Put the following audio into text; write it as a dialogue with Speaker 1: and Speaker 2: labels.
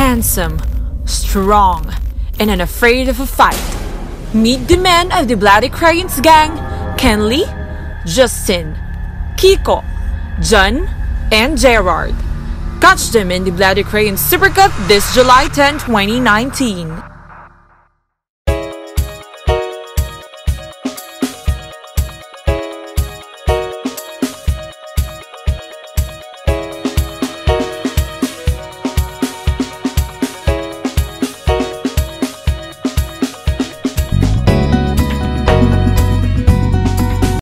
Speaker 1: handsome, strong, and unafraid of a fight. Meet the men of the Bloody Crayons gang, Kenley, Justin, Kiko, John, and Gerard. Catch them in the Bloody Crayons Super Cup this July 10, 2019.